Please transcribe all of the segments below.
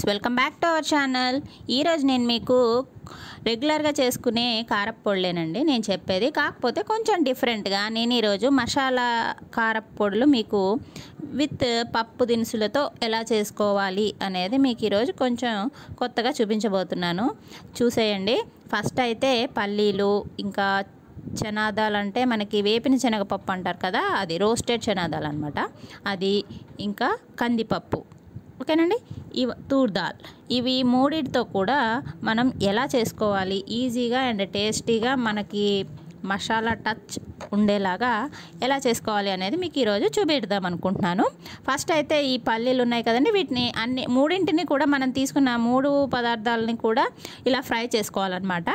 Friends, welcome back to our channel. ఈరోజు నేను మీకు రెగ్యులర్గా చేసుకునే కారప్పొడులేనండి నేను చెప్పేది. కాకపోతే కొంచెం డిఫరెంట్గా నేను ఈరోజు మసాలా కారప్పొడులు మీకు విత్ పప్పు దినుసులతో ఎలా చేసుకోవాలి అనేది మీకు ఈరోజు కొంచెం కొత్తగా చూపించబోతున్నాను. చూసేయండి. ఫస్ట్ అయితే పల్లీలు, ఇంకా చనాదాలు అంటే మనకి వేపిన శనగపప్పు అంటారు కదా, అది రోస్టెడ్ చనాదాలు అనమాట. అది ఇంకా కందిపప్పు, ఓకేనండి. తూర్ దాల్, ఇవి మూడింటితో కూడా మనం ఎలా చేసుకోవాలి ఈజీగా అండ్ టేస్టీగా మనకి మసాలా టచ్ ఉండేలాగా ఎలా చేసుకోవాలి అనేది మీకు ఈరోజు చూపెడదాం అనుకుంటున్నాను. ఫస్ట్ అయితే ఈ పల్లీలు ఉన్నాయి కదండి, వీటిని మూడింటిని కూడా మనం తీసుకున్న 3 పదార్థాలని కూడా ఇలా ఫ్రై చేసుకోవాలన్నమాట.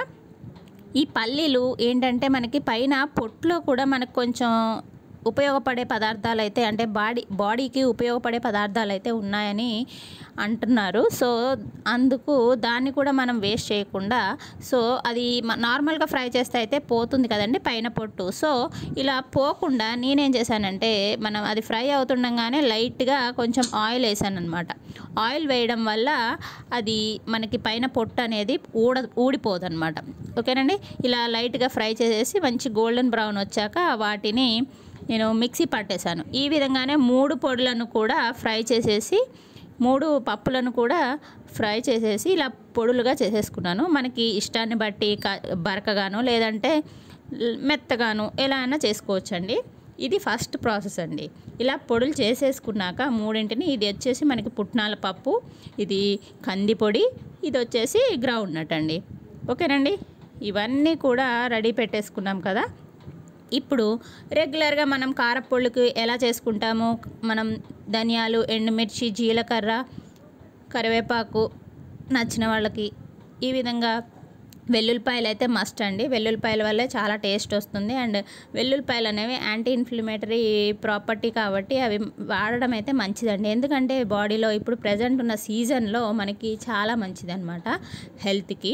ఈ పల్లీలు ఏంటంటే మనకి పైన పొట్టులో కూడా మనకు కొంచెం ఉపయోగపడే పదార్థాలు అయితే, అంటే బాడీకి ఉపయోగపడే పదార్థాలు అయితే ఉన్నాయని అంటున్నారు. సో అందుకు దాన్ని కూడా మనం వేస్ట్ చేయకుండా, సో అది నార్మల్గా ఫ్రై చేస్తే అయితే పోతుంది కదండి పైన పొట్టు. సో ఇలా పోకుండా నేనేం చేశానంటే, మనం అది ఫ్రై అవుతుండగానే లైట్గా కొంచెం ఆయిల్ వేసాను అనమాట. ఆయిల్ వేయడం వల్ల అది మనకి పైన పొట్టు అనేది ఊడిపోదు అనమాట. ఓకేనండి. ఇలా లైట్గా ఫ్రై చేసేసి మంచి గోల్డెన్ బ్రౌన్ వచ్చాక వాటిని నేను మిక్సీ పట్టేశాను. ఈ విధంగానే 3 పొడులను కూడా ఫ్రై చేసేసి, 3 పప్పులను కూడా ఫ్రై చేసేసి ఇలా పొడులుగా చేసేసుకున్నాను. మనకి ఇష్టాన్ని బట్టి బరకగాను లేదంటే మెత్తగాను ఎలా అయినా చేసుకోవచ్చండి. ఇది ఫస్ట్ ప్రాసెస్ అండి. ఇలా పొడులు చేసేసుకున్నాక మూడింటిని, ఇది వచ్చేసి మనకి పుట్నాల పప్పు, ఇది కంది పొడి, ఇది వచ్చేసి గ్రౌండ్ నట్ అండి. ఓకేనండి. ఇవన్నీ కూడా రెడీ పెట్టేసుకున్నాం కదా. ఇప్పుడు రెగ్యులర్గా మనం కారప్పొళ్ళుకి ఎలా చేసుకుంటాము, మనం ధనియాలు, ఎండుమిర్చి, జీలకర్ర, కరివేపాకు నచ్చిన వాళ్ళకి, ఈ విధంగా వెల్లుల్లిపాయలు అయితే మస్ట్ అండి. వెల్లుల్లిపాయల వల్లే చాలా టేస్ట్ వస్తుంది. అండ్ వెల్లుల్లిపాయలు అనేవి యాంటీ ఇన్ఫ్లమేటరీ ప్రాపర్టీ కాబట్టి అవి వాడడం అయితే మంచిదండి. ఎందుకంటే బాడీలో ఇప్పుడు ప్రజెంట్ ఉన్న సీజన్లో మనకి చాలా మంచిది అనమాట హెల్త్కి.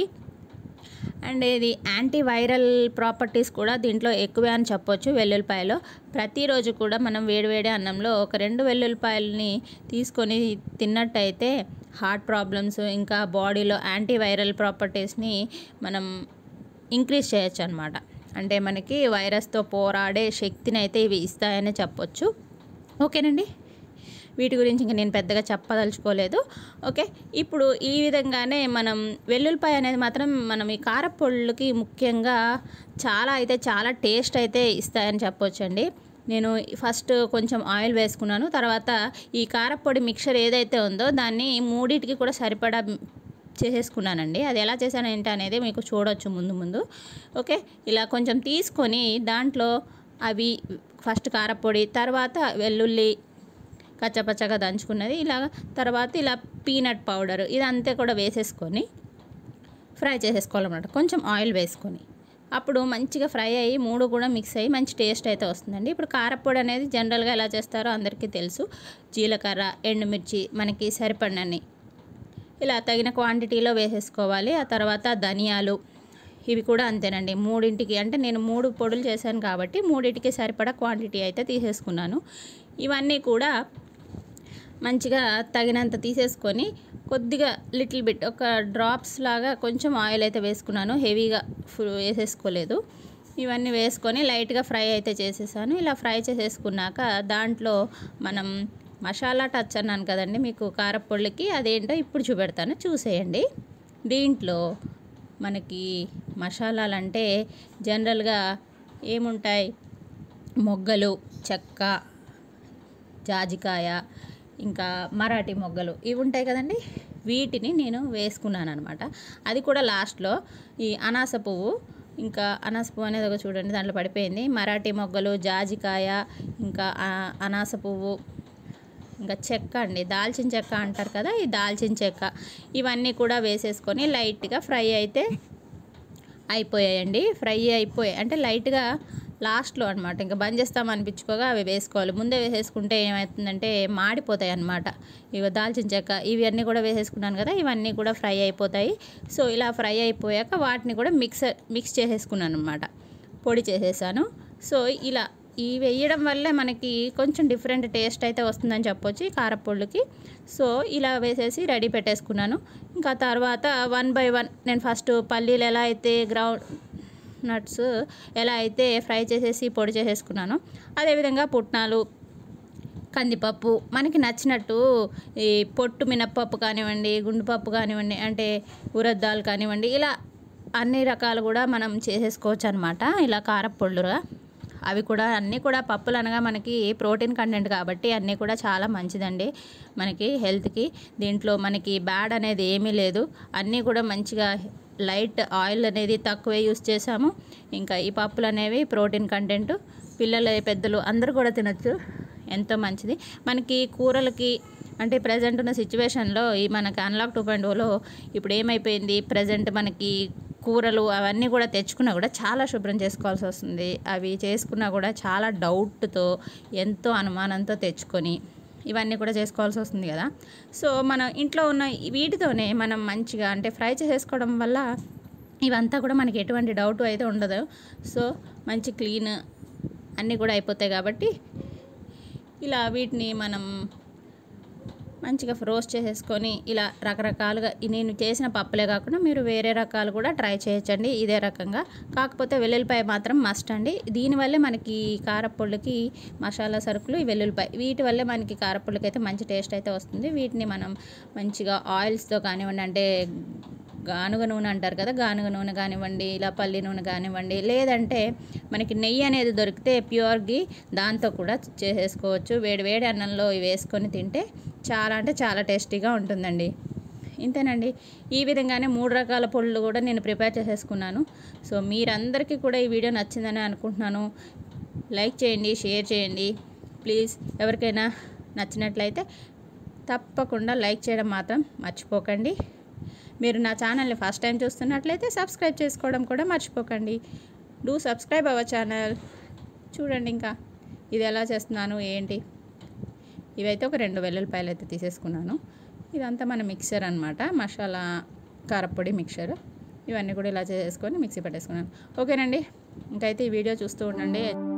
అండ్ ఇది యాంటీ వైరల్ ప్రాపర్టీస్ కూడా దీంట్లో ఎక్కువే అని చెప్పొచ్చు వెల్లుల్లిపాయలో. ప్రతిరోజు కూడా మనం వేడివేడి అన్నంలో ఒక 2 వెల్లుల్లిపాయలని తీసుకొని తిన్నట్టయితే హార్ట్ ప్రాబ్లమ్స్, ఇంకా బాడీలో యాంటీ వైరల్ ప్రాపర్టీస్ని మనం ఇంక్రీజ్ చేయొచ్చు అనమాట. అంటే మనకి వైరస్తో పోరాడే శక్తిని అయితే ఇవి ఇస్తాయని చెప్పొచ్చు. ఓకేనండి. వీటి గురించి ఇంకా నేను పెద్దగా చెప్పదలుచుకోలేదు. ఓకే. ఇప్పుడు ఈ విధంగానే మనం వెల్లుల్లిపాయ అనేది మాత్రం మనం ఈ కారప్పొళ్ళకి ముఖ్యంగా చాలా టేస్ట్ అయితే ఇస్తాయని చెప్పొచ్చండి. నేను ఫస్ట్ కొంచెం ఆయిల్ వేసుకున్నాను. తర్వాత ఈ కారప్పొడి మిక్చర్ ఏదైతే ఉందో దాన్ని మూడింటికి కూడా సరిపడా చేసేసుకున్నానండి. అది ఎలా చేశాను ఏంటి అనేది మీకు చూడొచ్చు ముందు. ఓకే. ఇలా కొంచెం తీసుకొని దాంట్లో అవి ఫస్ట్ కారప్పొడి, తర్వాత వెల్లుల్లి కచ్చపచ్చగా దంచుకున్నది, తర్వాత ఇలా పీనట్ పౌడర్, ఇదంతా కూడా వేసేసుకొని ఫ్రై చేసేసుకోవాలన్నమాట. కొంచెం ఆయిల్ వేసుకొని అప్పుడు మంచిగా ఫ్రై అయ్యి 3 కూడా మిక్స్ అయ్యి మంచి టేస్ట్ అయితే వస్తుందండి. ఇప్పుడు కారప్పొడి అనేది జనరల్గా ఎలా చేస్తారో అందరికీ తెలుసు. జీలకర్ర, ఎండుమిర్చి మనకి సరిపడినన్ని ఇలా తగిన క్వాంటిటీలో వేసేసుకోవాలి. ఆ తర్వాత ధనియాలు, ఇవి కూడా అంతేనండి. మూడింటికి, అంటే నేను 3 పొడులు చేశాను కాబట్టి మూడింటికి సరిపడా క్వాంటిటీ అయితే తీసేసుకున్నాను. ఇవన్నీ కూడా మంచిగా తగినంత తీసేసుకొని కొద్దిగా లిటిల్ బిట్, ఒక డ్రాప్స్ లాగా కొంచెం ఆయిల్ అయితే వేసుకున్నాను. హెవీగా వేసేసుకోలేదు. ఇవన్నీ వేసుకొని లైట్గా ఫ్రై అయితే చేసేసాను. ఇలా ఫ్రై చేసేసుకున్నాక దాంట్లో మనం మసాలా టచ్ అన్నాను కదండి మీకు కారప్పొళ్ళకి, అదేంటో ఇప్పుడు చూపెడతాను, చూసేయండి. దీంట్లో మనకి మసాలాలు అంటే జనరల్గా ఏముంటాయి, మొగ్గలు, చెక్క, జాజికాయ, ఇంకా మరాఠీ మొగ్గలు, ఇవి ఉంటాయి కదండి. వీటిని నేను వేసుకున్నాను అనమాట. అది కూడా లాస్ట్లో ఈ అనాస పువ్వు, ఇంకా అనాస పువ్వు అనేది ఒక చూడండి దాంట్లో పడిపోయింది. మరాఠీ మొగ్గలు, జాజికాయ, ఇంకా అనాస పువ్వు, ఇంకా చెక్క అండి, దాల్చిన చెక్క అంటారు కదా, ఈ దాల్చిన చెక్క, ఇవన్నీ కూడా వేసేసుకొని లైట్గా ఫ్రై అయితే అయిపోయాయండి. ఫ్రై అయిపోయాయి అంటే లైట్గా లాస్ట్లో అనమాట. ఇంకా బంద్ చేస్తాం అనిపించుకోగా అవి వేసుకోవాలి. ముందే వేసేసుకుంటే ఏమవుతుందంటే మాడిపోతాయి అనమాట. ఇవి దాల్చిన చెక్క, ఇవన్నీ కూడా వేసేసుకున్నాను కదా, ఇవన్నీ కూడా ఫ్రై అయిపోతాయి. సో ఇలా ఫ్రై అయిపోయాక వాటిని కూడా మిక్స్ చేసేసుకున్నాను అనమాట, పొడి చేసేసాను. సో ఇలా ఈ వేయడం వల్లే మనకి కొంచెం డిఫరెంట్ టేస్ట్ అయితే వస్తుందని చెప్పొచ్చు ఈ కారపొళ్ళుకి. సో ఇలా వేసేసి రెడీ పెట్టేసుకున్నాను. ఇంకా తర్వాత 1 బై 1 నేను ఫస్ట్ పల్లీలు ఎలా అయితే గ్రౌండ్ నట్స్ ఎలా అయితే ఫ్రై చేసేసి పొడి చేసేసుకున్నానో అదేవిధంగా పుట్నాలు, కందిపప్పు మనకి నచ్చినట్టు ఈ పొట్టు మినప్పప్పు కానివ్వండి, గుండుపప్పు కానివ్వండి, అంటే ఉరద్ దాల్ కానివ్వండి, ఇలా అన్ని రకాలు కూడా మనం చేసేసుకోవచ్చు అనమాట ఇలా కారపొళ్ళుగా. అవి కూడా అన్నీ కూడా పప్పులు అనగా మనకి ప్రోటీన్ కంటెంట్ కాబట్టి అన్నీ కూడా చాలా మంచిదండి మనకి హెల్త్కి. దీంట్లో మనకి బ్యాడ్ అనేది ఏమీ లేదు. అన్నీ కూడా మంచిగా లైట్ ఆయిల్ అనేది తక్కువే యూస్ చేసాము. ఇంకా ఈ పప్పులు అనేవి ప్రోటీన్ కంటెంట్, పిల్లలు పెద్దలు అందరూ కూడా తినచ్చు, ఎంతో మంచిది మనకి కూరలకి. అంటే ప్రజెంట్ ఉన్న సిచ్యువేషన్లో ఈ మనకి అన్లాక్ 2.0లో ఇప్పుడు ఏమైపోయింది, ప్రజెంట్ మనకి కూరలు అవన్నీ కూడా తెచ్చుకున్నా కూడా చాలా శుభ్రం చేసుకోవాల్సి వస్తుంది. అవి చేసుకున్నా కూడా చాలా డౌట్తో, ఎంతో అనుమానంతో తెచ్చుకొని ఇవన్నీ కూడా చేసుకోవాల్సి వస్తుంది కదా. సో మనం ఇంట్లో ఉన్న వీటితోనే మనం మంచిగా అంటే ఫ్రై చేసేసుకోవడం వల్ల ఇవంతా కూడా మనకి ఎటువంటి డౌట్ అయితే ఉండదు. సో మంచి క్లీన్ అన్నీ కూడా అయిపోతాయి కాబట్టి ఇలా వీటిని మనం మంచిగా రోస్ట్ చేసేసుకొని ఇలా రకరకాలుగా నేను చేసిన పప్పులే కాకుండా మీరు వేరే రకాలు కూడా ట్రై చేయొచ్చండి ఇదే రకంగా. కాకపోతే వెల్లుల్లిపాయ మాత్రం మస్ట్ అండి. దీనివల్లే మనకి కారపొళ్ళుకి మసాలా సరుకులు ఈ వెల్లుల్లిపాయ, వీటి వల్లే మనకి కారపొళ్ళుకి అయితే మంచి టేస్ట్ అయితే వస్తుంది. వీటిని మనం మంచిగా ఆయిల్స్తో కానివ్వండి, అంటే గానుగ నూనె అంటారు కదా, గానుగ నూనె కానివ్వండి, ఇలా పల్లి నూనె కానివ్వండి, లేదంటే మనకి నెయ్యి అనేది దొరికితే ప్యూర్ ఘీ, దాంతో కూడా చేసేసుకోవచ్చు. వేడి వేడి అన్నంలో ఇవి వేసుకొని తింటే చాలా అంటే చాలా టేస్టీగా ఉంటుందండి. ఇంతేనండి. ఈ విధంగానే 3 రకాల పొళ్ళు కూడా నేను ప్రిపేర్ చేసేసుకున్నాను. సో మీరందరికీ కూడా ఈ వీడియో నచ్చిందని అనుకుంటున్నాను. లైక్ చేయండి, షేర్ చేయండి ప్లీజ్. ఎవరికైనా నచ్చినట్లయితే తప్పకుండా లైక్ చేయడం మాత్రం మర్చిపోకండి. మీరు నా ఛానల్ని ఫస్ట్ టైం చూస్తున్నట్లయితే సబ్స్క్రైబ్ చేసుకోవడం కూడా మర్చిపోకండి. Do subscribe our channel. చూడండి ఇంకా ఇది ఎలా చేస్తున్నాను ఏంటి. ఇవైతే ఒక 2 వెల్లుల్లిపాయలు అయితే తీసేసుకున్నాను. ఇదంతా మన మిక్సర్ అనమాట, మసాలా కారపొడి మిక్సర్. ఇవన్నీ కూడా ఇలా చేసుకొని మిక్సీ పెట్టేసుకున్నాను. ఓకేనండి. ఇంకైతే ఈ వీడియో చూస్తూ ఉండండి.